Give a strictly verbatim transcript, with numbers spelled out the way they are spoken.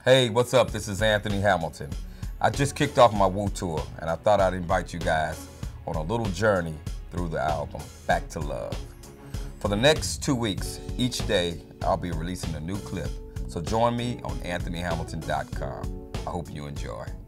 Hey, what's up? This is Anthony Hamilton. I just kicked off my Woo Tour, and I thought I'd invite you guys on a little journey through the album, Back to Love. For the next two weeks, each day, I'll be releasing a new clip. So join me on anthony hamilton dot com. I hope you enjoy.